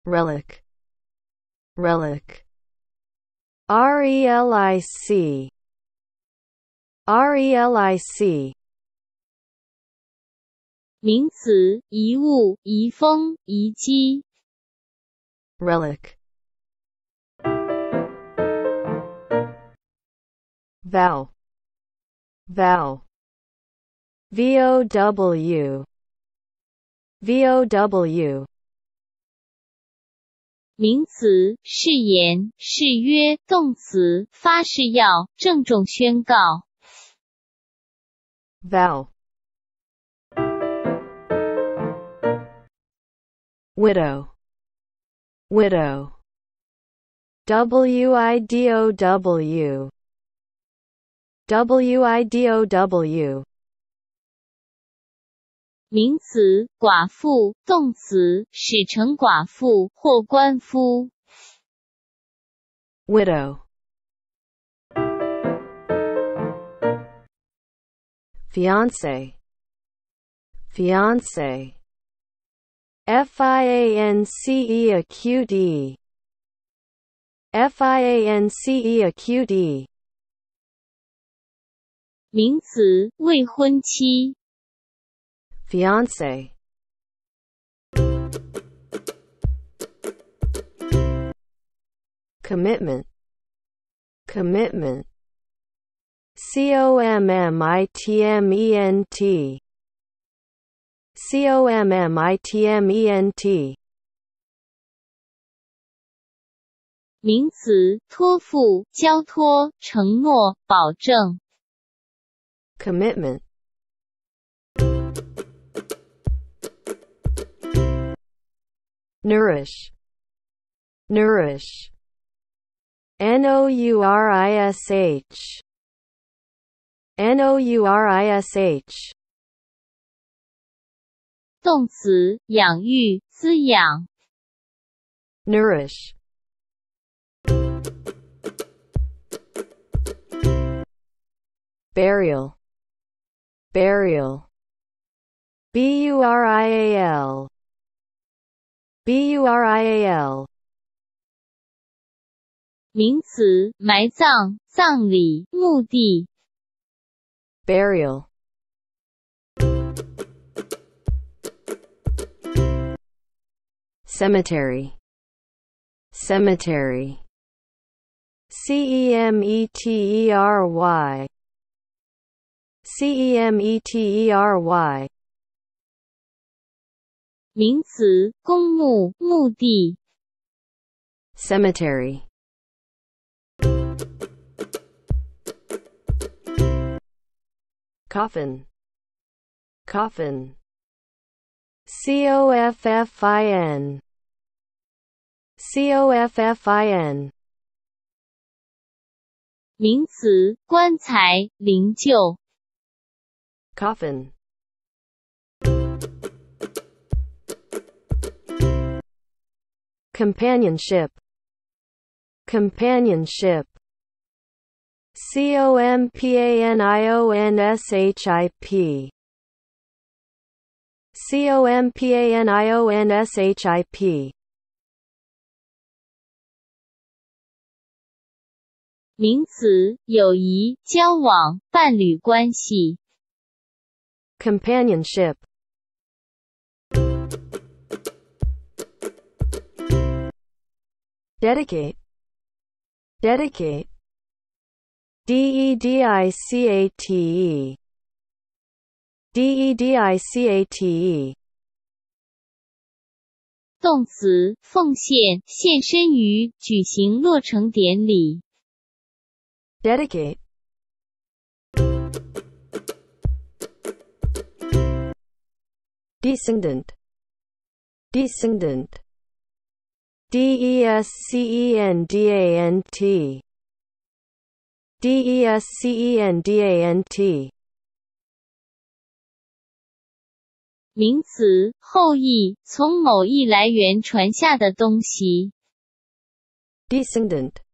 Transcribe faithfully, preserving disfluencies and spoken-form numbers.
relic, relic, relic, relic, 名词，遗物、遗风、遗迹。 relic, vow, vow, vow, vow, 名词，誓言、誓约。动词，发誓要，郑重宣告。 vow, widow, widow, widow, widow, 名词，寡妇。动词，使成寡妇或官夫。 widow, fiancé, fiancé, fiance acute e, fiance acute e, 名词，未婚妻。 fiancé, commitment, commitment, commitment, commitment, 名词，托付、交托、承诺、保证。 commitment, nourish, nourish, nourish, nourish, 动词，养育、滋养。 nourish, burial, burial, burial, burial, 名词，埋葬、葬礼、墓地。 burial, cemetery, cemetery, cemetery, cemetery, 名词，公墓、墓地。 cemetery, coffin, coffin, coffin, coffin, 名词，棺材、灵柩。 coffin, companionship, companionship, companionship, companionship, 名词，友谊、交往、伴侣关系。 companionship, dedicate, dedicate, dedicate, dedicate, 动词，奉献、献身于、举行落成典礼。 dedicate, descendant, descendant, descendant, descendant, 名词，后裔，从某一来源传下的东西。 descendant,